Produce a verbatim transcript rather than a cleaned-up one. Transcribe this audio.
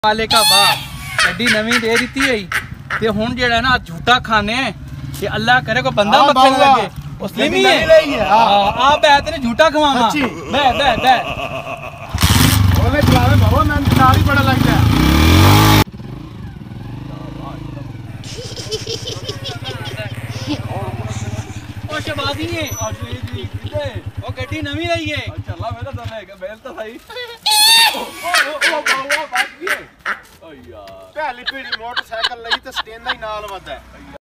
वाले का वाह गड्डी नवी दे दी है ते हुन जेड़ा ना झूठा खाने ते अल्लाह करे को बंदा मक्खन लगे मुस्लिम ही है। हां आ बैत ने झूठा खवावा बे बे बे ओए चलावे बाबा मैं नाल ही बड़ा लगता है। ओ शबाजी है असली जी ओ गड्डी नवी लई है चला मेरा तो लेके बेल तो सही ओ ओ ओ बाबा बात की है ओ यार पहली पीढ़ी मोटरसाइकिल लई ते स्टैंड ही नाल वदा है।